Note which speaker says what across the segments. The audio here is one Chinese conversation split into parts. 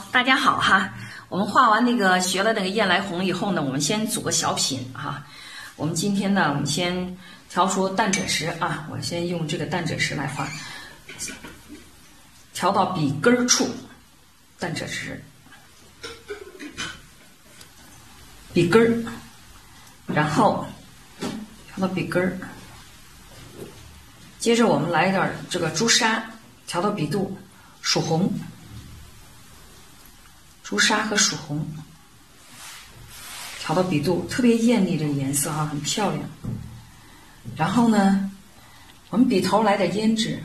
Speaker 1: 大家好哈。我们画完学了那个燕来红以后呢，我们先组个小品哈。我们今天呢，我们先调出淡赭石啊，我先用这个淡赭石来画，调到笔根处，淡赭石，笔根儿，然后调到笔根儿。接着我们来点这个朱砂，调到笔肚，曙红。朱砂和曙红调到笔肚，特别艳丽，这个颜色哈，很漂亮。然后呢，我们笔头来点胭脂，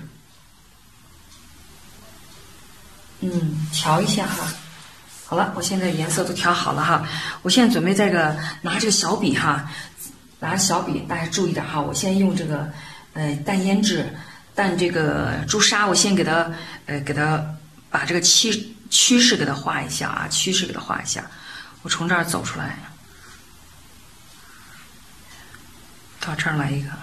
Speaker 1: 调一下哈。好了，我现在颜色都调好了哈。我现在准备拿这个小笔哈，拿小笔，大家注意点哈。我先用这个淡胭脂、淡这个朱砂，我先给它把这个趋势给它画一下啊，趋势给它画一下。我从这儿走出来，到这儿来一个，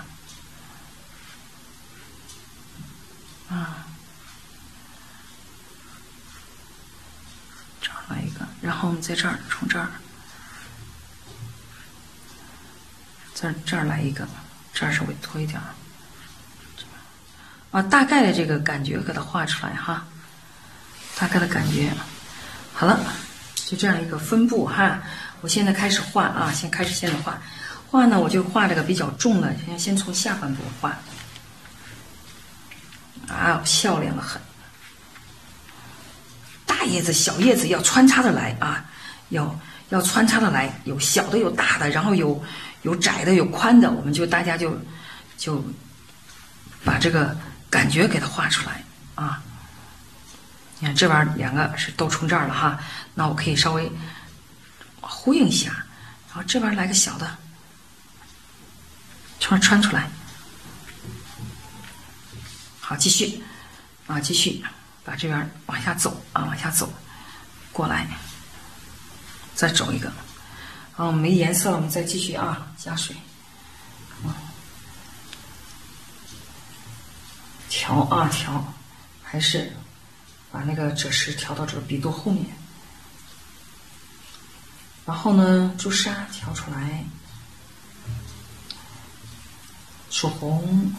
Speaker 1: 这儿来一个，然后我们在这儿，从这儿，这儿来一个，这儿稍微多一点啊，大概的这个感觉给它画出来哈。大概的感觉，好了，就这样一个分布哈。我现在开始画啊，现在画呢，我就画这个比较重的，先从下半部画，啊，漂亮的很。大叶子、小叶子要穿插的来啊，要穿插的来，有小的有大的，然后有窄的有宽的，我们大家就把这个感觉给它画出来啊。你看这边两个是都从这儿了哈，那我可以稍微呼应一下，然后这边来个小的，穿出来。好，继续啊，继续把这边往下走啊，往下走过来，再走一个。啊，我们没颜色了，我们再继续啊，加水，调，还是把那个赭石调到这个笔肚后面，然后呢，朱砂调出来，曙红，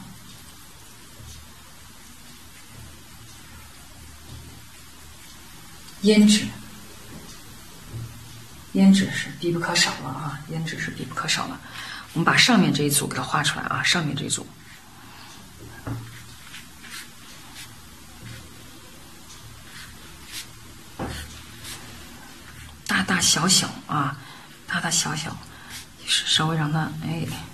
Speaker 1: 胭脂是必不可少了啊，胭脂是必不可少了。我们把上面这一组给它画出来啊，上面这一组。大小小啊，大小小，就是稍微让它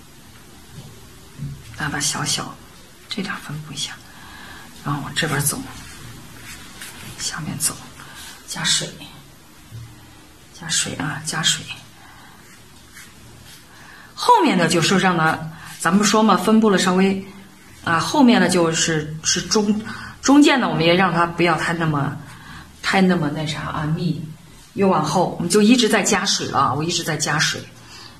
Speaker 1: 大小小，这点分布一下，然后往这边走，下面走，加水啊，加水。后面的就是让它，咱们说嘛，分布了稍微啊，后面的是中间的，我们也让它不要太那么那啥啊密。越往后，我们就一直在加水了，我一直在加水。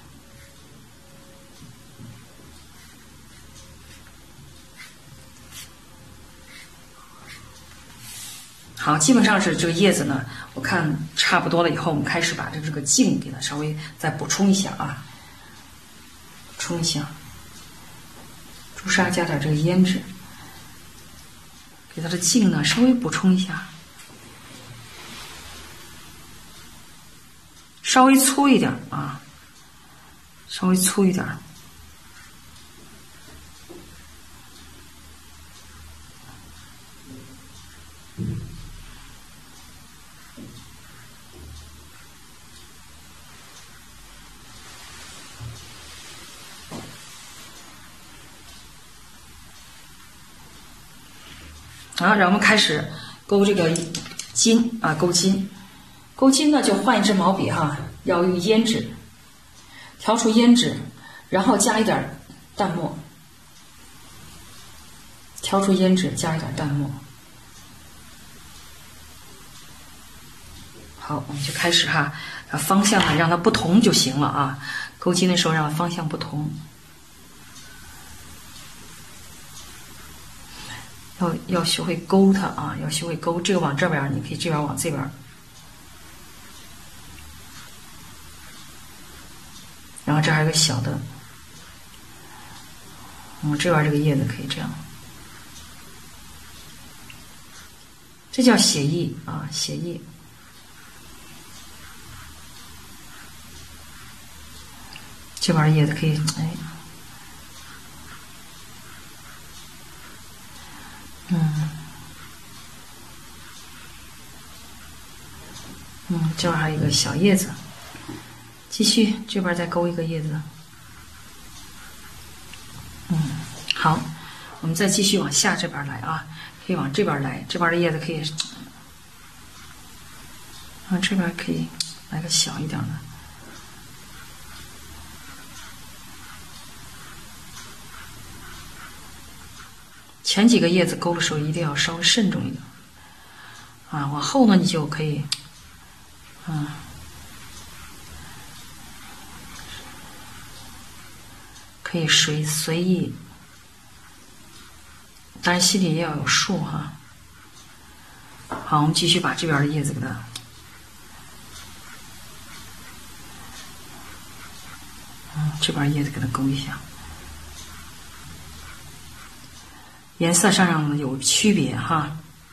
Speaker 1: 好，基本上是这个叶子呢，我看差不多了以后，我们开始把这个茎给它稍微再补充一下啊，补充一下，朱砂加点这个胭脂，给它的茎呢稍微补充一下。稍微粗一点啊，稍微粗一点。好，然后我们开始勾这个筋啊，勾筋。勾筋呢，就换一支毛笔哈，要用胭脂，调出胭脂，然后加一点淡墨，调出胭脂，加一点淡墨。好，我们就开始哈，方向呢让它不同就行了啊。勾筋的时候让方向不同，要学会勾它啊，要学会勾。这个往这边，你可以这边往这边。 后这还有个小的，这边这个叶子可以这样，这叫血液啊，血液。这边的叶子可以，这边还有一个小叶子，继续这边再勾一个叶子，好，我们再继续往下这边来啊，可以往这边来，这边的叶子可以，这边可以来个小一点的。前几个叶子勾的时候一定要稍微慎重一点，往后呢你就可以，可以随意，当然心里也要有数哈。好，我们继续把这边的叶子给它，这边叶子给它勾一下。颜色上有区别哈，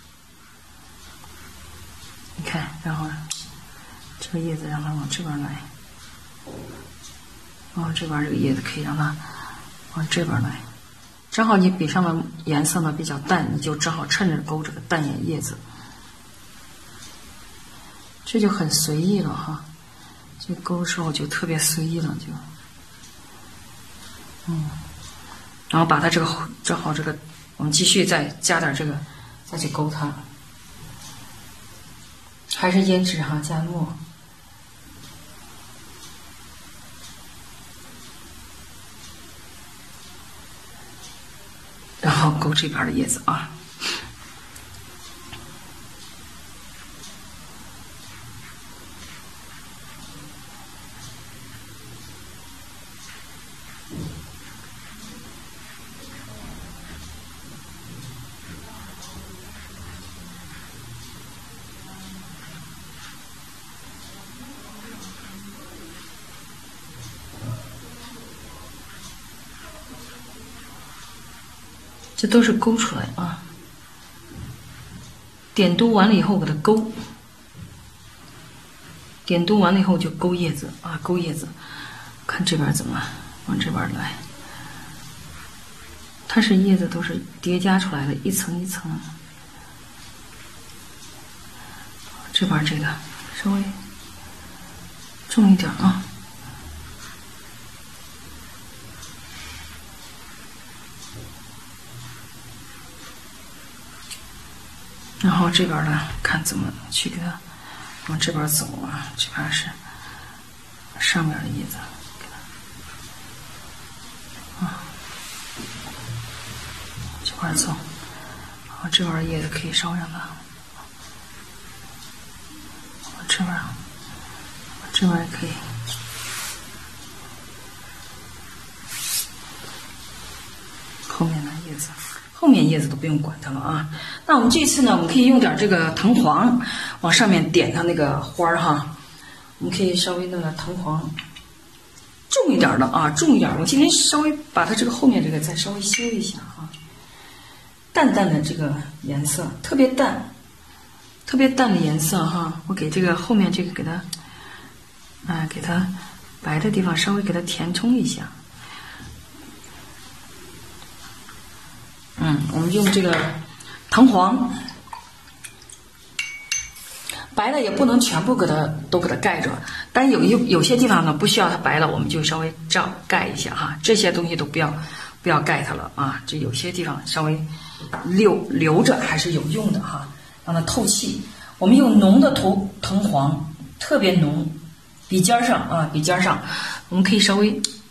Speaker 1: 你看，然后这个叶子让它往这边来，这边这个叶子可以让它往这边来，正好你笔上的颜色呢比较淡，你就正好趁着勾这个淡颜叶子，这就很随意了哈，这勾的时候就特别随意了就，然后把它这个正好这个。我们继续再加点这个，再去勾它，还是胭脂哈，加墨，然后勾这边的叶子啊。这都是勾出来啊，点嘟完了以后给它勾，点嘟完了以后就勾叶子啊，勾叶子，看这边怎么往这边来，它是叶子都是叠加出来的，一层一层，这边这个稍微重一点啊。然后这边呢，看怎么去给它往这边走啊，这边是上面的叶子，这块走，然后这边的叶子可以稍微让它往这边，这边也可以。后面的叶子。后面叶子都不用管它了啊。那我们这次呢，我们可以用点这个藤黄往上面点它那个花儿哈。我们可以稍微弄个藤黄重一点的啊，重一点。我今天稍微把它这个后面这个再稍微修一下哈。淡淡的这个颜色，特别淡，特别淡的颜色哈。我给这个后面这个给它，给它白的地方稍微给它填充一下。我们用这个藤黄，白的也不能全部给它盖着，但有些地方呢不需要它白了，我们就稍微盖一下哈。这些东西都不要盖它了啊，这有些地方稍微留着还是有用的哈，让它透气。我们用浓的藤黄，特别浓，笔尖上啊，笔尖上，我们可以稍微